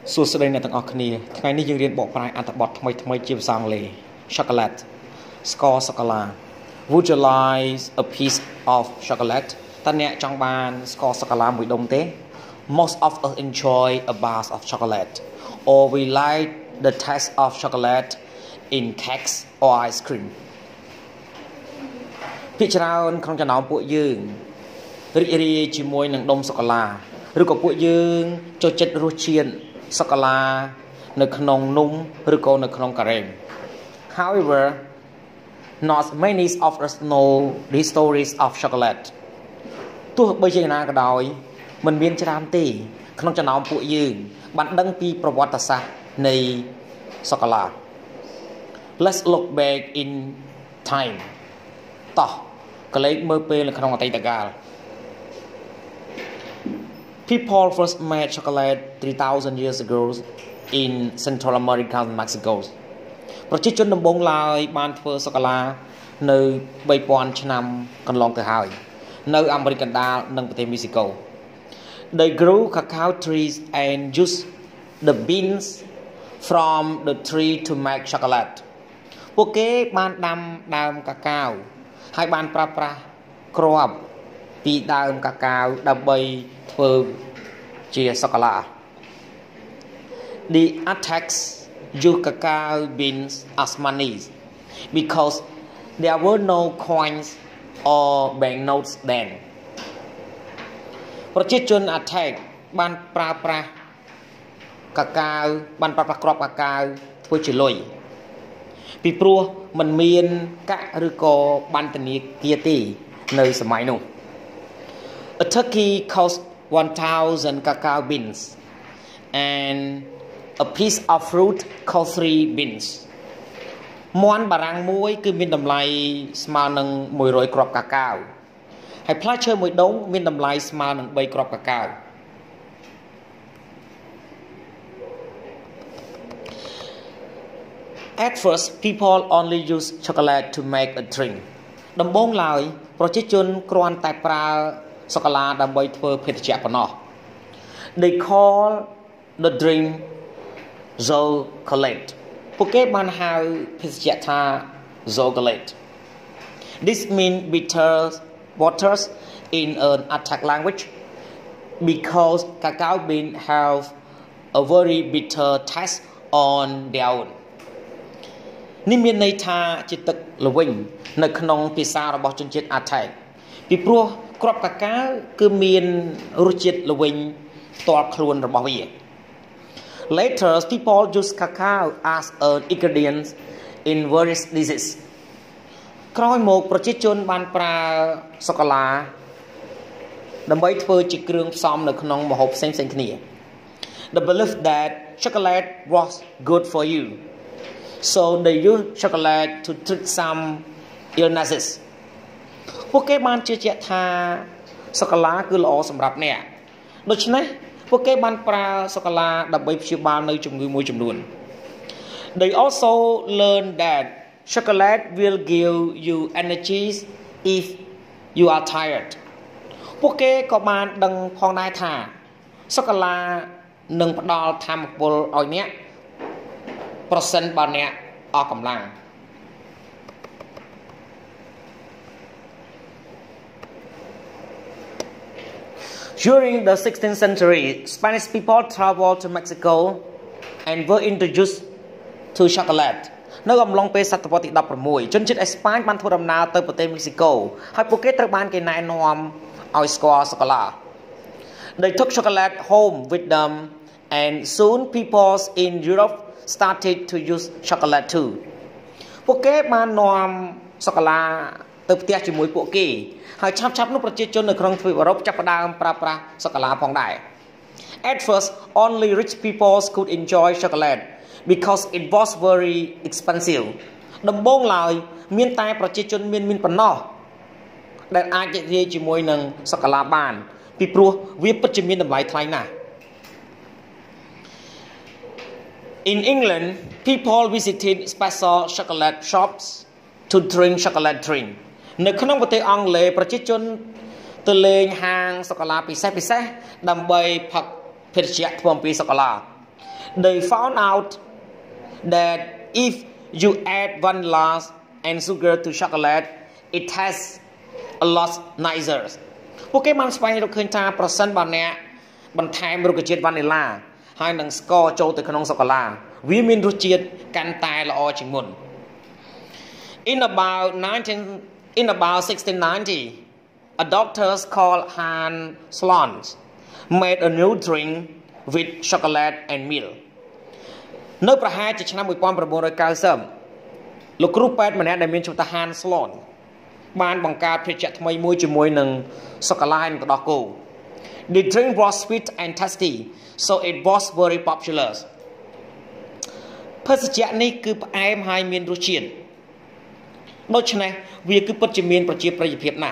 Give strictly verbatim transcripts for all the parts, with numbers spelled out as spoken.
សួស្តីអ្នកទាំងអស់គ្នាថ្ងៃនេះយើងរៀនបកប្រែអត្ថបទថ្មីថ្មីជាភាសាអង់គ្លេស chocolate ស្ករសូកូឡា Would you like a piece of chocolate តើអ្នកចង់បានស្ករសូកូឡាមួយដុំទេ Most of us enjoy a bar of chocolate or we like the taste of chocolate in cakes or ice cream ភាគច្រើនក្នុងចំណោមពួកយើងរីករាយជាមួយនឹងដុំសូកូឡាឬក៏ពួកយើងចូលចិត្តរសជាតិសូកូឡានៅក្នុងនំឬក៏នៅក្នុងការ៉េម However not many of us know the stories of chocolate ទោះបីជាណាក៏ដោយมันមានច្រើនទេក្នុងចំណោមពួកយើងបានដឹងពីប្រវត្តិសាស្ត្រនៃសូកូឡា Let's look back in time តោះក៏លេខមើលពេលនៅក្នុងអតីតកាលPeople first made chocolate three thousand years ago in Central America and Mexico ប្រជាជនដំបូងឡើយបានធ្វើសូកូឡានៅ three thousand ឆ្នាំកន្លងទៅហើយនៅអាមេរិកកណ្ដាលនិងប្រទេសមេស៊ីកូ They grew cacao trees and used the beans from the tree to make chocolate ពួកគេបានដាំដើមកាកាវហើយបានប្រើប្រាស់គ្រាប់ពីដើមកាកាវដើម្បីធ្វើជាសូកូឡា The Aztecs used cacao beans as money because there were no coins or banknotes then ប្រជាជន Aztec បានប្រើប្រាស់កាកាវបានប្រើប្រាស់គ្រាប់កាកាវធ្វើជាលុយពីព្រោះมันមានកាក់ឬក៏បណ្ឌនាគារទេនៅសម័យនោះ A turkey cost one thousand cacao beans and a piece of fruit cost three beans មាន់បារាំងមួយគឺមានតម្លៃស្មើនឹងone hundredគ្រាប់កាកាវហើយផ្លែឈើមួយដុំមានតម្លៃស្មើនឹងthreeគ្រាប់កាកាវ At first people only use chocolate to make a drink ដំបូងឡើយប្រជាជនគ្រាន់តែប្រើសូកូឡាដើម្បីធ្វើភេសជ្ជៈប៉ុណ្ណោះ They call the drink chocolate ពួកគេបានហៅភេសជ្ជៈថា chocolate This means bitter waters in an Aztec language because cacao beans have a very bitter taste on their own នេះមានន័យថាជាទឹកល្វីងនៅក្នុងភាសារបស់ជនជាតិ Aztec ពីព្រោះគ្រាប់កាកាវគឺមានរសជាតិល្វីងផ្ទាល់ខ្លួនរបស់វា Later people use cacao as an ingredient in various dishes ក្រោយមកប្រជាជនបានប្រើសូកូឡាដើម្បីធ្វើជាគ្រឿងផ្សំនៅក្នុងម្ហូបផ្សេងៗគ្នា The belief that chocolate was good for you so they use chocolate to treat some illnesses ពួកគេបានជឿជាក់ថាសូកូឡាគឺល្អសម្រាប់អ្នកដូច្នេះពួកគេបានប្រើសូកូឡាដើម្បីព្យាបាលនៅជំងឺមួយចំនួន They also learn that chocolate will give you energy if you are tired ពួកគេក៏បានដឹងផងដែរថាសូកូឡានឹងផ្ដល់ថាមពលឲ្យអ្នកប្រសិនបើអ្នកអស់កម្លាំង During the sixteenth century, Spanish people traveled to Mexico and were introduced to chocolate. នៅអំឡុងពេលសតវត្សទីsixteenជនជាតិអេស្ប៉ាញបានធ្វើដំណើរទៅប្រទេសមេស៊ីកូហើយពួកគេត្រូវបានគេណែនាំឲ្យស្គាល់សូកូឡា They took chocolate home with them and soon people in Europe started to use chocolate too ពួកគេបាននាំសូកូឡាទៅផ្ទះជាមួយពួកគេហើយឆាប់ឆាប់នោះប្រជាជននៅក្នុងទ្វីបអឺរ៉ុបចាប់ផ្ដើមប្រើប្រាស់សូកូឡាផងដែរ At first only rich people could enjoy chocolate because it was very expensive ដំបូងឡើយមានតែប្រជាជនមានមានប៉ុណ្ណោះដែលអាចរីករាយជាមួយនឹងសូកូឡាបានពីព្រោះវាពិតជាមានតម្លៃថ្លៃណាស់ In England, people visited special chocolate shops to drink chocolate drink. នៅក្នុងប្រទេសអង់គ្លេសប្រជាជនទៅលេងហាងសូកូឡាពិសេសពិសេសដើម្បីផឹកភេសជ្ជៈធ្វើអំពីសូកូឡា they found out that if you add one glass and sugar to chocolate it has a lot nicer ពួកគេបានស្វែងរកឃើញថាប្រសិនបើអ្នកបន្ថែមរុក្ខជាតិវ៉ានីឡាហើយនឹងស្ករចូលទៅក្នុងសូកូឡាវាមានរសជាតិកាន់តែល្អជាងមុន In about nineteen in about sixteen ninety a doctor called Hans Sloan made a new drink with chocolate and milk នៅប្រហែលជាឆ្នាំnineteen ninetyលោកគ្រូពេទ្យម្នាក់ដែលមានឈ្មោះថា Hans Sloan បានបង្កើតភេសជ្ជៈថ្មីមួយជាមួយនឹងសូកូឡានិងទឹកដោះគោ The drink was sweet and tasty so it was very popular ភេសជ្ជៈនេះគឺផ្អែមហើយមានរសជាតិដូច្នេះវាគឺពិតជាមានប្រជាប្រិយភាពណាស់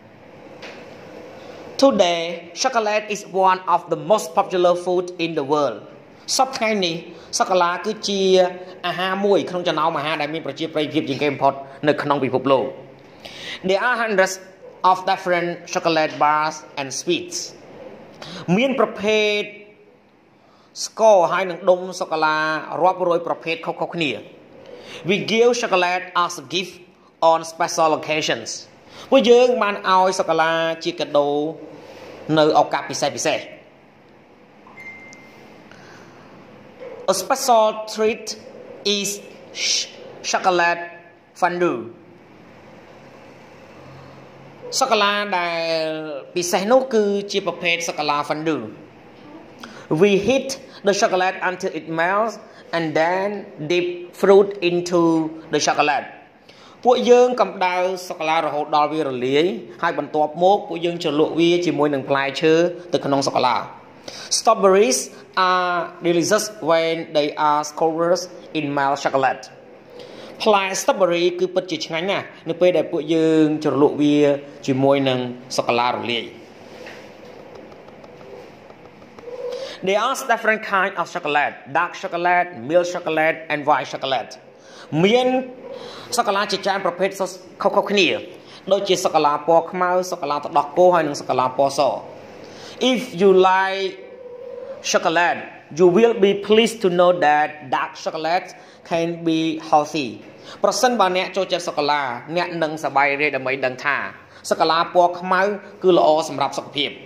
Today chocolate is one of the most popular food in the world សពថ្ងៃនេះសូកូឡាគឺជាអាហារមួយក្នុងចំណោមអាហារដែលមានប្រជាប្រិយភាពជាងគេបំផុតនៅក្នុងពិភពលោក There are hundreds of different chocolate bars and sweets មានប្រភេទស្ករហើយនឹងដុំសូកូឡារាប់រយប្រភេទខុសៗគ្នា We give chocolate as a gift on special occasions ពួកយើងបានឲ្យសូកូឡាជាកាដូនៅឱកាសពិសេសពិសេស A special treat is chocolate fondue សូកូឡាដែលពិសេសនោះគឺជាប្រភេទសូកូឡា fondue We heat the chocolate until it melts and then dip fruit into the chocolate ពួកយើងកម្ដៅសូកូឡារហូតដល់វារលាយហើយបន្ទាប់មកពួកយើងជ្រលក់វាជាមួយនឹងផ្លែឈើទៅក្នុងសូកូឡា Strawberries are delicious when they are covered in milk chocolate ផ្លែ strawberry គឺពិតជាឆ្ងាញ់ណាស់នៅពេលដែលពួកយើងជ្រលក់វាជាមួយនឹងសូកូឡារលាយ There are different kinds of chocolate dark chocolate milk chocolate and white chocolate មានសូកូឡាជាច្រើនប្រភេទខុសៗគ្នាដូចជាសូកូឡាពណ៌ខ្មៅសូកូឡាទឹកដោះគោហើយនិងសូកូឡាពណ៌ស If you like chocolate you will be pleased to know that dark chocolate can be healthy ប្រសិនបើអ្នកចូលចិត្តសូកូឡាអ្នកនឹងសប្បាយរីកដើម្បីដឹងថាសូកូឡាពណ៌ខ្មៅគឺល្អសម្រាប់សុខភាព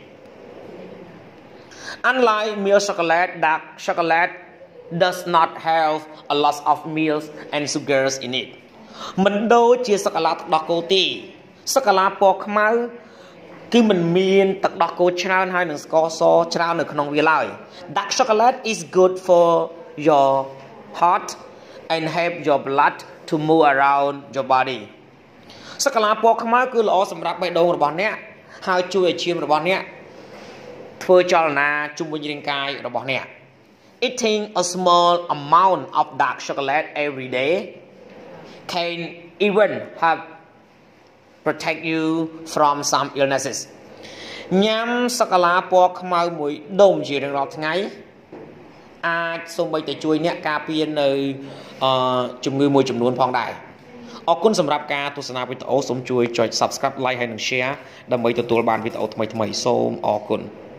Unlike milk chocolate dark chocolate does not have a lot of milk and sugars in it មិនដូចជាសូកូឡាទឹកដោះគោទេសូកូឡាពណ៌ខ្មៅគឺមិនមានទឹកដោះគោច្រើនហើយនឹងស្ករសច្រើននៅក្នុងវាឡើយ Dark chocolate is good for your heart and help your blood to move around your body សូកូឡាពណ៌ខ្មៅគឺល្អសម្រាប់បេះដូងរបស់អ្នកហើយជួយឲ្យឈាមរបស់អ្នកធ្វើចលនាជុំវិញរាងកាយរបស់អ្នក Eating a small amount of dark chocolate every day can even help protect you from some illnesses ញ៉ាំសូកូឡាពណ៌ខ្មៅមួយដុំជារៀងរាល់ថ្ងៃអាចសូម្បីតែជួយអ្នកការពារនៅជំងឺមួយចំនួនផងដែរអរគុណសម្រាប់ការទស្សនាវីដេអូសូមជួយចុច Subscribe Like ហើយនិង Share ដើម្បីទទួលបានវីដេអូថ្មីៗសូមអរគុណ